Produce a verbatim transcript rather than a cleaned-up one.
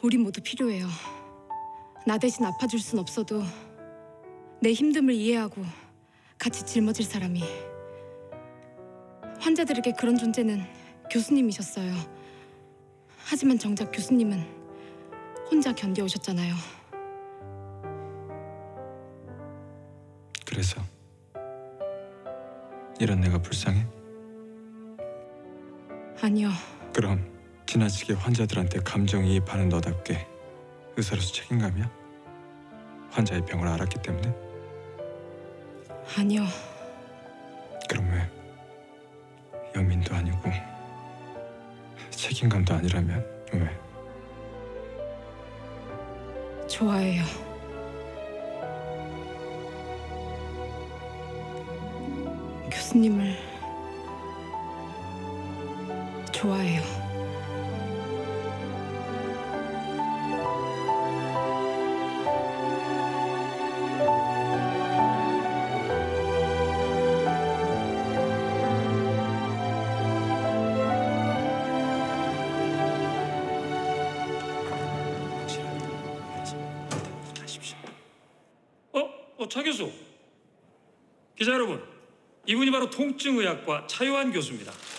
우리 모두 필요해요. 나 대신 아파줄 순 없어도 내 힘듦을 이해하고 같이 짊어질 사람이. 환자들에게 그런 존재는 교수님이셨어요. 하지만 정작 교수님은 혼자 견뎌오셨잖아요. 그래서 이런 내가 불쌍해? 아니요. 그럼 지나치게 환자들한테 감정이입하는 너답게 의사로서 책임감이야? 환자의 병을 알았기 때문에? 아니요. 그럼 왜 연민도 아니고 책임감도 아니라면 왜? 좋아해요. 교수님을 좋아해요. 어? 어, 차 교수. 기자 여러분, 이분이 바로 통증의학과 차요한 교수입니다.